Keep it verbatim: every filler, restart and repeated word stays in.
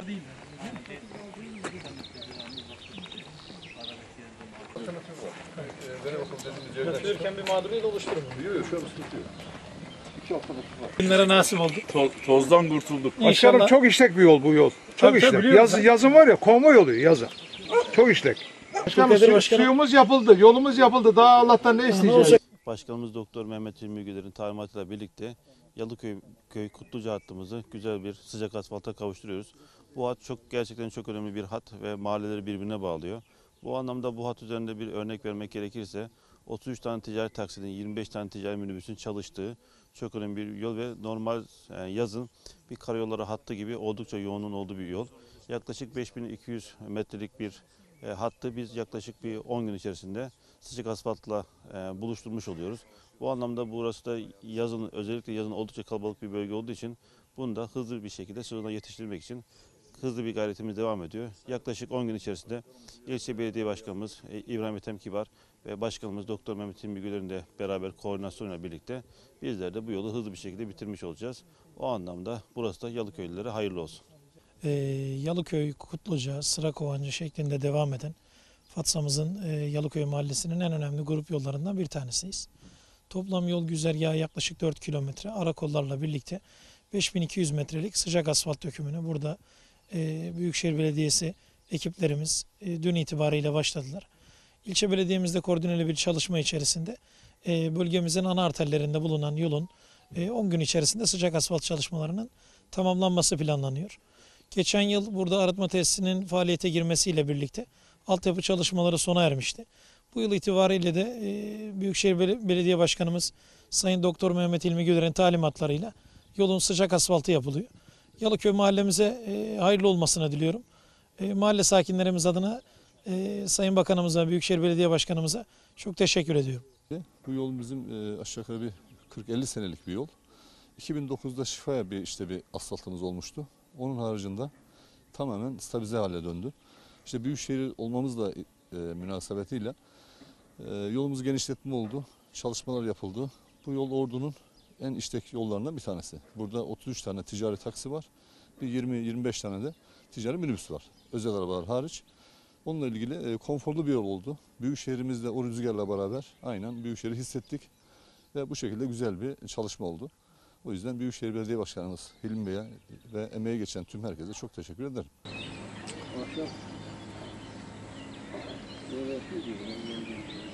Götürürken bir mağduriyet oluşturur mu? Yok yok, şu an sıkıntı yok. Günlere nasip oldu. Toz, tozdan kurtulduk. Başkanım çok işlek bir yol bu yol. Çok Tabii, işlek. tabii, Yaz, yazın var ya konvoy oluyor yazın. Çok işlek. Başkanım, su, suyumuz yapıldı, yolumuz yapıldı. Daha Allah'tan ne isteyeceğiz? Başkanımız Doktor Mehmet Hilmi Güler'in talimatıyla birlikte Yalıköy köy Kutluca hattımızı güzel bir sıcak asfalta kavuşturuyoruz. Bu hat çok gerçekten çok önemli bir hat ve mahalleleri birbirine bağlıyor. Bu anlamda bu hat üzerinde bir örnek vermek gerekirse otuz üç tane ticari taksidin, yirmi beş tane ticari minibüsün çalıştığı çok önemli bir yol ve normal yani yazın bir karayolları hattı gibi oldukça yoğunluğun olduğu bir yol. Yaklaşık beş bin iki yüz metrelik bir e, hattı biz yaklaşık bir on gün içerisinde sıcak asfaltla e, buluşturmuş oluyoruz. Bu anlamda burası da yazın, özellikle yazın oldukça kalabalık bir bölge olduğu için bunu da hızlı bir şekilde sezona yetiştirmek için hızlı bir gayretimiz devam ediyor. Yaklaşık on gün içerisinde ilçe belediye başkanımız e, İbrahim Ethem Kibar ve başkanımız Doktor Mehmet Hilmi Güler'in de beraber koordinasyonuyla birlikte bizler de bu yolu hızlı bir şekilde bitirmiş olacağız. O anlamda burası da Yalıköylülere hayırlı olsun. Ee, Yalıköy, Kutluca, Sırakovancı şeklinde devam eden Fatsa'mızın e, Yalıköy Mahallesi'nin en önemli grup yollarından bir tanesiyiz. Toplam yol güzergahı yaklaşık dört kilometre. Ara kollarla birlikte beş bin iki yüz metrelik sıcak asfalt dökümünü burada e, Büyükşehir Belediyesi ekiplerimiz e, dün itibariyle başladılar. İlçe belediyemizde koordineli bir çalışma içerisinde e, bölgemizin ana arterlerinde bulunan yolun e, on gün içerisinde sıcak asfalt çalışmalarının tamamlanması planlanıyor. Geçen yıl burada arıtma tesisinin faaliyete girmesiyle birlikte altyapı çalışmaları sona ermişti. Bu yıl itibariyle de e, Büyükşehir Belediye Başkanımız Sayın Doktor Mehmet Hilmi Güler'in talimatlarıyla yolun sıcak asfaltı yapılıyor. Yalıköy mahallemize e, hayırlı olmasını diliyorum. E, mahalle sakinlerimiz adına e, Sayın Bakanımıza, Büyükşehir Belediye Başkanımıza çok teşekkür ediyorum. Bu yol bizim e, aşağı yukarı bir kırk elli senelik bir yol. iki bin dokuzda Şifaya bir işte bir asfaltımız olmuştu. Onun haricinde tamamen stabilize hale döndü. İşte büyükşehir olmamızla e, münasebetiyle e, yolumuz genişletme oldu. Çalışmalar yapıldı. Bu yol Ordu'nun en işlek yollarından bir tanesi. Burada otuz üç tane ticari taksi var. Bir yirmi yirmi beş tane de ticari minibüs var. Özel arabalar hariç. Onunla ilgili e, konforlu bir yol oldu. Büyükşehirimizde o rüzgarla beraber aynen Büyükşehir'i hissettik. Ve bu şekilde güzel bir çalışma oldu. O yüzden Büyükşehir Belediye Başkanımız Hilmi Bey'e ve emeği geçen tüm herkese çok teşekkür ederim. Akşam.